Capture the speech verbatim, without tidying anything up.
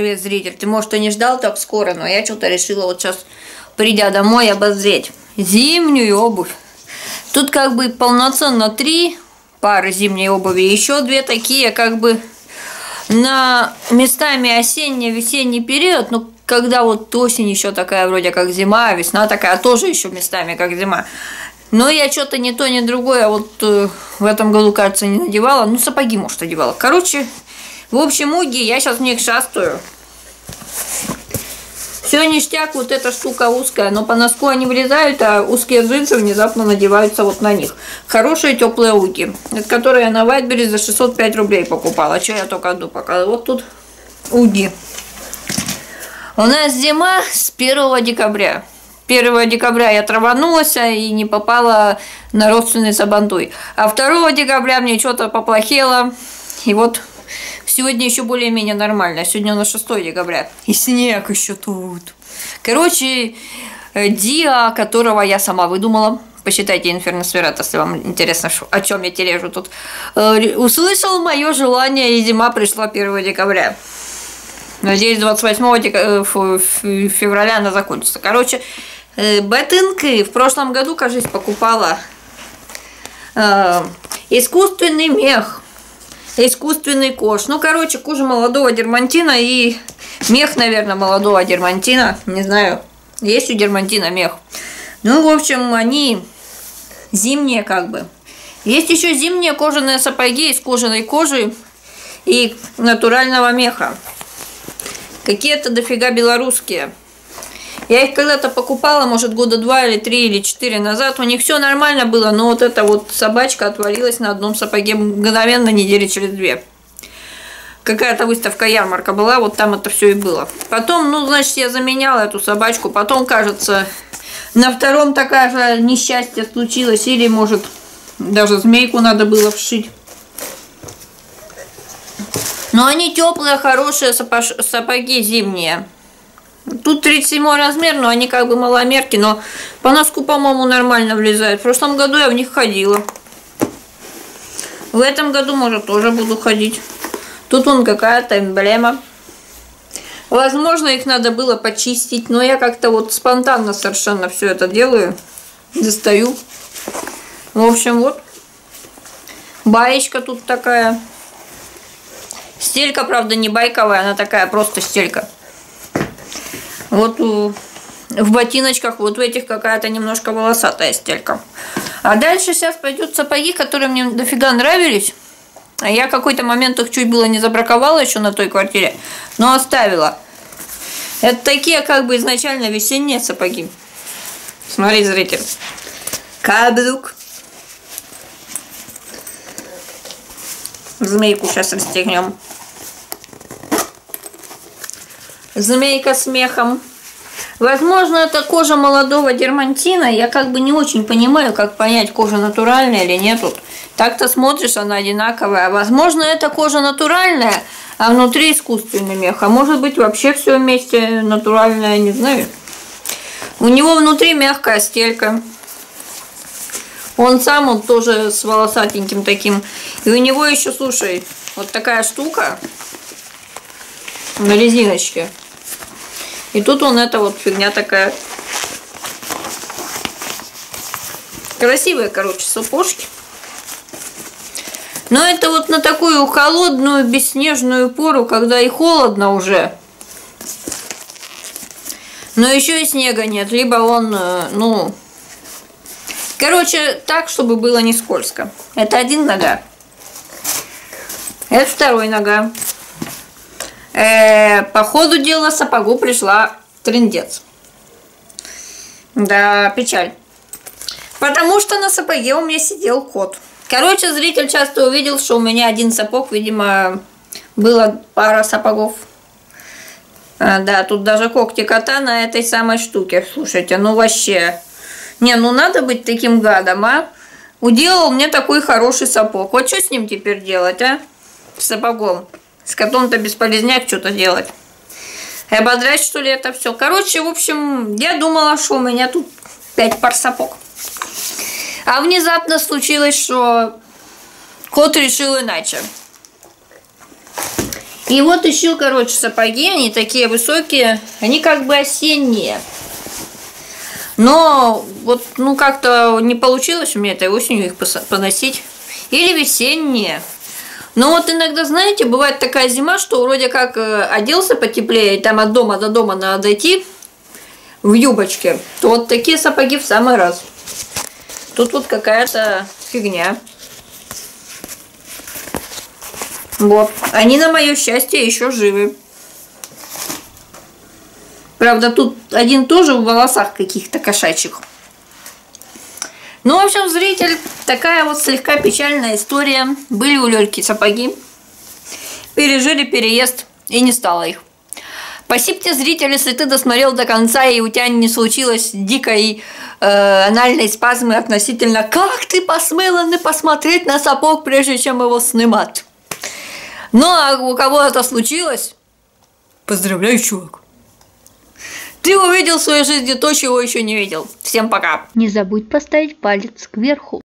привет, зритель. Ты, может, и не ждал так скоро, но я что-то решила вот сейчас, придя домой, обозреть зимнюю обувь. Тут как бы полноценно три пары зимней обуви, еще две такие как бы на местами осенне-весенний период, ну, когда вот осень еще такая вроде как зима, а весна такая тоже еще местами как зима. Но я что-то не то, ни другое вот э, в этом году, кажется, не надевала. Ну, сапоги, может, одевала. Короче, в общем, уги, я сейчас в них шастаю. Все ништяк, вот эта штука узкая, но по носку они влезают, а узкие джинсы внезапно надеваются вот на них. Хорошие теплые уги, которые я на Вайтберри за шестьсот пять рублей покупала. Что я только жду пока. Вот тут уги. У нас зима с первого декабря. первого декабря я траванулась и не попала на родственный Сабантуй. А второго декабря мне что-то поплохело. И вот сегодня еще более-менее нормально. Сегодня у нас шестое декабря. И снег еще тут. Короче, Диа, которого я сама выдумала. Посчитайте Инферносферат, если вам интересно, о чем я тележу тут. Услышал мое желание, и зима пришла первого декабря. Надеюсь, двадцать восьмого февраля она закончится. Короче, ботинки в прошлом году, кажется, покупала э, искусственный мех, искусственный кош. Ну, короче, кожа молодого дермантина и мех, наверное, молодого дермантина. Не знаю, есть у дермантина мех. Ну, в общем, они зимние как бы. Есть еще зимние кожаные сапоги из кожаной кожи и натурального меха. Какие-то дофига белорусские. Я их когда-то покупала, может, года два или три или четыре назад. У них все нормально было, но вот эта вот собачка отвалилась на одном сапоге мгновенно, недели через две. Какая-то выставка, ярмарка была, вот там это все и было. Потом, ну, значит, я заменяла эту собачку. Потом, кажется, на втором такая же несчастье случилось. Или, может, даже змейку надо было вшить. Но они теплые, хорошие сапоги зимние. Тут тридцать седьмой размер, но они как бы маломерки, но по носку, по-моему, нормально влезают. В прошлом году я в них ходила. В этом году, может, тоже буду ходить. Тут вон какая-то эмблема. Возможно, их надо было почистить, но я как-то вот спонтанно совершенно все это делаю. Достаю. В общем, вот. Баечка тут такая. Стелька, правда, не байковая, она такая просто стелька. Вот в ботиночках, вот в этих какая-то немножко волосатая стелька. А дальше сейчас пойдут сапоги, которые мне дофига нравились. А я какой-то момент их чуть было не забраковала еще на той квартире, но оставила. Это такие как бы изначально весенние сапоги. Смотри, зритель. Каблук. Змейку сейчас расстегнем. Змейка с мехом. Возможно, это кожа молодого дермантина. Я как бы не очень понимаю, как понять, кожа натуральная или нет. Так-то смотришь, она одинаковая. Возможно, это кожа натуральная, а внутри искусственный мех. А может быть, вообще все вместе натуральное, не знаю. У него внутри мягкая стелька. Он сам, он тоже с волосатеньким таким. И у него еще, слушай, вот такая штука на резиночке. И тут он, это вот фигня такая. Красивые, короче, сапожки. Но это вот на такую холодную, бесснежную пору, когда и холодно уже. Но еще и снега нет. Либо он, ну... Короче, так, чтобы было не скользко. Это один нога. Это второй нога. Э, по ходу дела сапогу пришла трындец. Да, печаль. Потому что на сапоге у меня сидел кот. Короче, зритель часто увидел, что у меня один сапог, видимо, было пара сапогов. А, да, тут даже когти кота на этой самой штуке. Слушайте, ну вообще... Не, ну надо быть таким гадом, а? Уделал мне такой хороший сапог. Вот что с ним теперь делать, а? С сапогом. С котом-то бесполезняк что-то делать. И ободрать, что ли, это все. Короче, в общем, я думала, что у меня тут пять пар сапог. А внезапно случилось, что кот решил иначе. И вот еще, короче, сапоги, они такие высокие, они как бы осенние. Но вот, ну, как-то не получилось у меня этой осенью их поносить. Или весенние. Но вот иногда, знаете, бывает такая зима, что вроде как оделся потеплее, и там от дома до дома надо дойти в юбочке, то вот такие сапоги в самый раз. Тут вот какая-то фигня. Вот. Они, на мое счастье, еще живы. Правда, тут один тоже в волосах каких-то кошачьих. Ну, в общем, зритель, такая вот слегка печальная история. Были у Лёльки сапоги. Пережили переезд, и не стало их. Спасибо тебе, зритель, если ты досмотрел до конца, и у тебя не случилось дикой э, анальной спазмы относительно «Как ты посмела не посмотреть на сапог, прежде чем его снимать?» Ну, а у кого это случилось, поздравляю, чувак. Ты увидел в своей жизни то, чего еще не видел. Всем пока. Не забудь поставить палец кверху.